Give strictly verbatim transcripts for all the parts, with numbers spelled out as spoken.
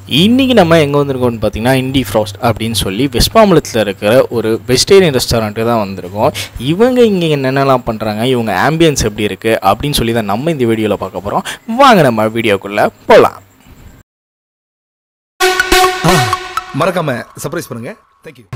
இன்னைக்கு நம்ம எங்கே வந்திருக்கோம்னு பார்த்தீங்கன்னா இண்டி ஃப்ராஸ்ட் அப்படின்னு சொல்லி வெஸ்ட்பாம்பலத்தில் இருக்கிற ஒரு வெஜிடேரியன் ரெஸ்டாரண்ட்டு தான் வந்திருக்கோம். இவங்க இங்கே என்னென்னலாம் பண்ணுறாங்க, இவங்க ஆம்பியன்ஸ் எப்படி இருக்குது அப்படின்னு சொல்லி தான் நம்ம இந்த வீடியோவில் பார்க்க போகிறோம். வாங்க நம்ம வீடியோக்குள்ளே போகலாம். மறக்காம சர்ப்ரைஸ் பண்ணுங்க. தேங்க்யூ.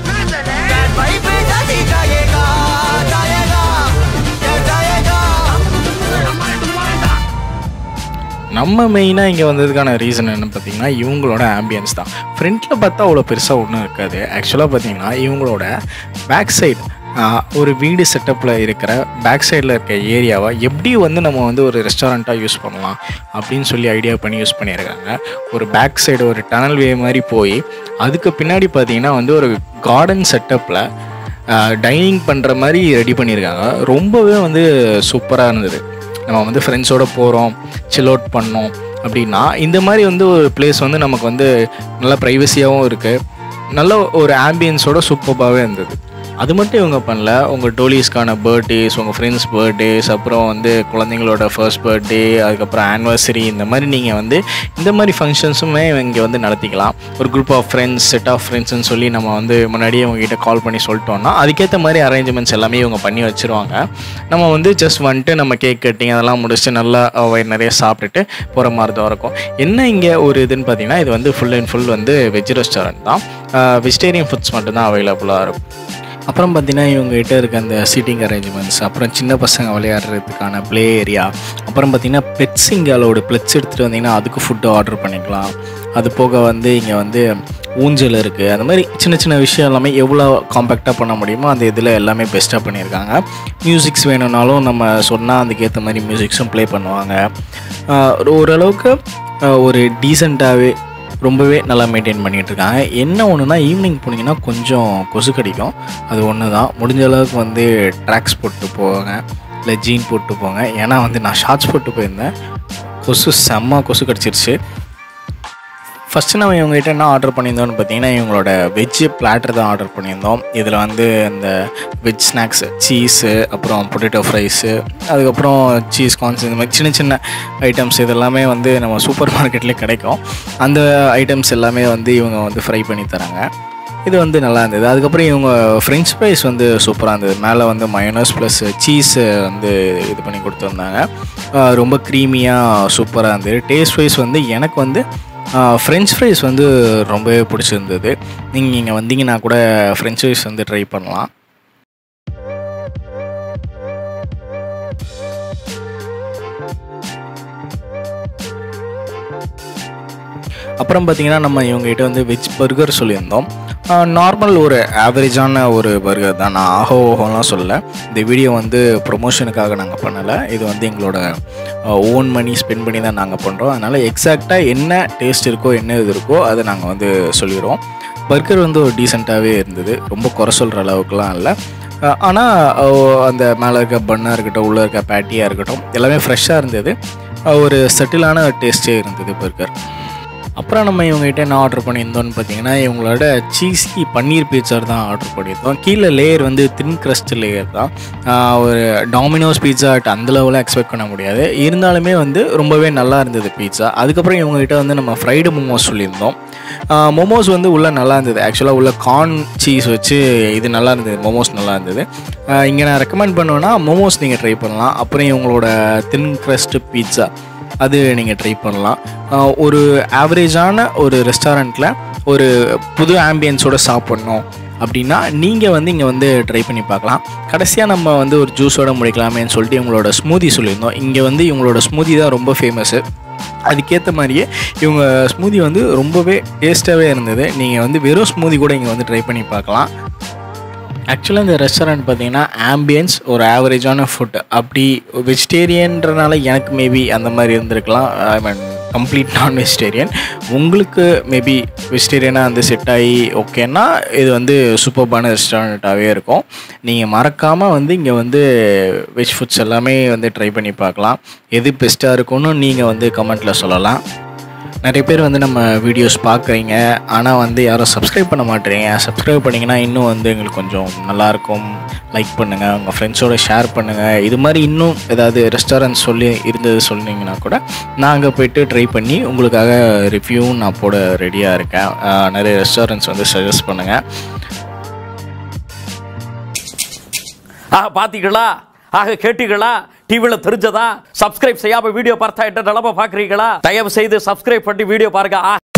நம்ம மெயினாக இங்கே வந்ததுக்கான ரீசன் என்ன பார்த்தீங்கன்னா இவங்களோட ஆம்பியன்ஸ் தான். ஃப்ரண்ட்டில் பார்த்தா அவ்வளோ பெருசாக ஒன்றும் இருக்காது. ஆக்சுவலாக பார்த்தீங்கன்னா இவங்களோட பேக் சைடு ஒரு வீடு செட்டப்பில் இருக்கிற பேக் சைடில் இருக்க ஏரியாவை எப்படி வந்து நம்ம வந்து ஒரு ரெஸ்டாரண்ட்டாக யூஸ் பண்ணலாம் அப்படின்னு சொல்லி ஐடியா பண்ணி யூஸ் பண்ணியிருக்காங்க. ஒரு பேக் சைடு ஒரு டனல் வே மாதிரி போய் அதுக்கு பின்னாடி பார்த்தீங்கன்னா வந்து ஒரு கார்டன் செட்டப்பில் டைனிங் பண்ணுற மாதிரி ரெடி பண்ணியிருக்காங்க. ரொம்பவே வந்து சூப்பராக இருந்தது. நம்ம வந்து ஃப்ரெண்ட்ஸோடு போகிறோம், சில் அவுட் பண்ணோம் அப்படின்னா இந்த மாதிரி வந்து ஒரு பிளேஸ் வந்து நமக்கு வந்து நல்லா ப்ரைவசியாகவும் இருக்குது, நல்ல ஒரு ஆம்பியன்ஸோட சூப்பராகவே இருந்தது. அது மட்டும் இவங்க பண்ணல, உங்கள் டோலிஸ்க்கான பர்த்டேஸ், உங்கள் ஃப்ரெண்ட்ஸ் பர்த்டேஸ், அப்புறம் வந்து குழந்தைங்களோட ஃபர்ஸ்ட் பர்த்டே, அதுக்கப்புறம் ஆனிவர்சரி, இந்த மாதிரி நீங்கள் வந்து இந்த மாதிரி ஃபங்க்ஷன்ஸுமே இங்கே வந்து நடத்திக்கலாம். ஒரு group of friends, set of ஃப்ரெண்ட்ஸ்ன்னு சொல்லி நம்ம வந்து முன்னாடியே உங்ககிட்ட கால் பண்ணி சொல்லிட்டோம்னா அதுக்கேற்ற மாதிரி அரேஞ்ச்மெண்ட்ஸ் எல்லாமே இவங்க பண்ணி வச்சுருவாங்க. நம்ம வந்து ஜஸ்ட் வந்துட்டு நம்ம கேக் கட்டிங் அதெல்லாம் முடிச்சுட்டு நல்லா வயிறு நிறைய சாப்பிட்டுட்டு போகிற மாதிரி தான் இருக்கும். என்ன இங்கே ஒரு இதுன்னு பார்த்தீங்கன்னா இது வந்து ஃபுல் அண்ட் ஃபுல் வந்து வெஜ் ரெஸ்டாரண்ட் தான். வெஜிடேரியன் ஃபுட்ஸ் மட்டும்தான் அவைலபிளாக இருக்கும். அப்புறம் பார்த்திங்கன்னா இவங்ககிட்ட இருக்க அந்த சீட்டிங் அரேஞ்ச்மெண்ட்ஸ், அப்புறம் சின்ன பசங்க விளையாடுறதுக்கான ப்ளே ஏரியா, அப்புறம் பார்த்திங்கன்னா பெட்ஸ் இங்கே அலோடு பெட்ஸ் எடுத்துகிட்டு வந்திங்கன்னா அதுக்கு ஃபுட்டு ஆர்டர் பண்ணிக்கலாம். அது போக வந்து இங்கே வந்து ஊஞ்சல் இருக்குது. அந்த மாதிரி சின்ன சின்ன விஷயம் எல்லாமே எவ்வளோ காம்பேக்டாக பண்ண முடியுமோ அந்த இதில் எல்லாமே பெஸ்ட்டாக பண்ணியிருக்காங்க. மியூசிக்ஸ் வேணும்னாலும் நம்ம சொன்னால் அதுக்கேற்ற மாதிரி மியூசிக்ஸும் ப்ளே பண்ணுவாங்க. ஓரளவுக்கு ஒரு டீசெண்டாகவே ரொம்பவே நல்லா மெயின்டைன் பண்ணிகிட்ருக்காங்க. என்ன ஒன்றுனா ஈவினிங் போனீங்கன்னா கொஞ்சம் கொசு கடிக்கும், அது ஒன்று தான். முடிஞ்ச அளவுக்கு வந்து ட்ராக்ஸ் போட்டு போவாங்க, இல்லை ஜீன் போட்டு போங்க. ஏன்னா வந்து நான் ஷார்ட்ஸ் போட்டு போயிருந்தேன், கொசு செம்ம கொசு கடிச்சிருச்சு. ஃபஸ்ட்டு நம்ம இவங்ககிட்ட என்ன ஆர்டர் பண்ணியிருந்தோம்னு பார்த்தீங்கன்னா இவங்களோட வெஜ்ஜு பிளாட்டர் தான் ஆர்டர் பண்ணியிருந்தோம். இதில் வந்து இந்த வெஜ் ஸ்நாக்ஸு, சீஸு, அப்புறம் பொட்டேட்டோ ஃப்ரைஸு, அதுக்கப்புறம் சீஸ் கார்ன்ஸ், இந்த மாதிரி சின்ன சின்ன ஐட்டம்ஸ் இதெல்லாமே வந்து நம்ம சூப்பர் மார்க்கெட்லேயே கிடைக்கும். அந்த ஐட்டம்ஸ் எல்லாமே வந்து இவங்க வந்து ஃப்ரை பண்ணி தராங்க. இது வந்து நல்லா இருந்தது. அதுக்கப்புறம் இவங்க ஃப்ரெஞ்ச் ஃப்ரைஸ் வந்து சூப்பராக இருந்தது. மேலே வந்து மயோனஸ் ப்ளஸ் சீஸு வந்து இது பண்ணி கொடுத்துருந்தாங்க. ரொம்ப க்ரீமியாக சூப்பராக இருந்தது. டேஸ்ட் வைஸ் வந்து எனக்கு வந்து ஃப்ரெஞ்ச் ஃப்ரைஸ் வந்து ரொம்பவே பிடிச்சிருந்தது. நீங்கள் இங்கே வந்தீங்கன்னா கூட ஃப்ரெஞ்ச் ஃப்ரைஸ் வந்து ட்ரை பண்ணலாம். அப்புறம் பார்த்திங்கன்னா நம்ம இவங்ககிட்ட வந்து வெஜ் பர்கர் சொல்லியிருந்தோம். நார்மல் ஒரு ஆவரேஜான ஒரு பர்கர் தான். நான் ஆஹோ ஓஹோலாம் சொல்லலை. இந்த வீடியோ வந்து ப்ரொமோஷனுக்காக நாங்கள் பண்ணலை. இது வந்து எங்களோட ஓன் மணி ஸ்பெண்ட் பண்ணி தான் நாங்கள் பண்ணுறோம். அதனால் எக்ஸாக்டாக என்ன டேஸ்ட் இருக்கோ என்ன இது இருக்கோ அதை நாங்கள் வந்து சொல்லிடுவோம். பர்கர் வந்து ஒரு டீசெண்டாகவே இருந்தது, ரொம்ப குறை சொல்கிற அளவுக்குலாம் இல்லை. ஆனால் அந்த மேலே இருக்க பன்னாக இருக்கட்டும், உள்ளே இருக்க பேட்டியாக இருக்கட்டும், எல்லாமே ஃப்ரெஷ்ஷாக இருந்தது. ஒரு செட்டிலான டேஸ்ட்டே இருந்தது பர்கர். அப்புறம் நம்ம இவங்ககிட்ட என்ன ஆர்டர் பண்ணியிருந்தோம்னு பார்த்தீங்கன்னா இவங்களோட சீஸி பன்னீர் பீட்சா தான் ஆர்டர் பண்ணியிருந்தோம். கீழே லேயர் வந்து தின் க்ரஸ்ட் லேயர் தான். ஒரு டாமினோஸ் பீட்சா அந்த லெவலில் எக்ஸ்பெக்ட் பண்ண முடியாது, இருந்தாலுமே வந்து ரொம்பவே நல்லா இருந்தது பீட்சா. அதுக்கப்புறம் இவங்ககிட்ட வந்து நம்ம ஃப்ரைடு மோமோஸ் சொல்லியிருந்தோம். மோமோஸ் வந்து உள்ளே நல்லா இருந்தது. ஆக்சுவலாக உள்ள கார்ன் சீஸ் வச்சு இது நல்லா இருந்தது, மோமோஸ் நல்லா இருந்தது. இங்கே நான் ரெக்கமெண்ட் பண்ணுவேன்னா மோமோஸ் நீங்கள் ட்ரை பண்ணலாம். அப்புறம் இவங்களோட தின் க்ரஸ்ட் பீட்சா அது நீங்கள் ட்ரை பண்ணலாம். ஒரு ஆவரேஜான ஒரு ரெஸ்டாரண்ட்டில் ஒரு புது ஆம்பியன்ஸோடு சாப்பிட்ணும் அப்படின்னா நீங்கள் வந்து இங்கே வந்து ட்ரை பண்ணி பார்க்கலாம். கடைசியாக நம்ம வந்து ஒரு ஜூஸோடு முடிக்கலாமேன்னு சொல்லிட்டு இவங்களோட ஸ்மூதி சொல்லியிருந்தோம். இங்கே வந்து இவங்களோட ஸ்மூதி தான் ரொம்ப ஃபேமஸ்ஸு. அதுக்கேற்ற மாதிரியே இவங்க ஸ்மூதி வந்து ரொம்பவே டேஸ்ட்டாகவே இருந்தது. நீங்கள் வந்து வெறும் ஸ்மூதி கூட இங்கே வந்து ட்ரை பண்ணி பார்க்கலாம். ஆக்சுவலாக இந்த ரெஸ்டாரண்ட் பார்த்திங்கன்னா ஆம்பியன்ஸ் ஒரு ஆவரேஜான ஃபுட், அப்படி வெஜிடேரியன்றனால எனக்கு மேபி அந்த மாதிரி இருந்திருக்கலாம். I mean complete non vegetarian. உங்களுக்கு மேபி வெஜிடேரியனாக வந்து செட் ஆகி ஓகேன்னா இது வந்து சூப்பர்பான ரெஸ்டாரண்ட்டாகவே இருக்கும். நீங்கள் மறக்காமல் வந்து இங்கே வந்து வெஜ் ஃபுட்ஸ் எல்லாமே வந்து ட்ரை பண்ணி பார்க்கலாம். எது பெஸ்ட்டாக இருக்கும்னு நீங்கள் வந்து கமெண்ட்டில் சொல்லலாம். நிறைய பேர் வந்து நம்ம வீடியோஸ் பார்க்குறீங்க, ஆனால் வந்து யாரும் சப்ஸ்கிரைப் பண்ண மாட்டேறீங்க. சப்ஸ்கிரைப் பண்ணிங்கன்னா இன்னும் வந்து எங்களுக்கு கொஞ்சம் நல்லாயிருக்கும். லைக் பண்ணுங்கள், உங்கள் ஃப்ரெண்ட்ஸோடு ஷேர் பண்ணுங்கள். இது மாதிரி இன்னும் ஏதாவது ரெஸ்டாரண்ட் சொல்லி இருந்தது சொன்னீங்கன்னா கூட நான் அங்கே போய்ட்டு ட்ரை பண்ணி உங்களுக்காக ரிவ்யூவும் நான் போட ரெடியாக இருக்கேன். நிறைய ரெஸ்டாரண்ட்ஸ் வந்து சஜஸ்ட் பண்ணுங்கள். ஆக பார்த்தீங்களா, ஆக கேட்டீங்களா, டிவியில் தெரிஞ்சதா? சப்ஸ்கிரைப் செய்யாம வீடியோ பார்த்தா என்ன நிலமை பார்க்குறீங்களா? தயவு செய்து சப்ஸ்கிரைப் பண்ணி வீடியோ பாருங்க.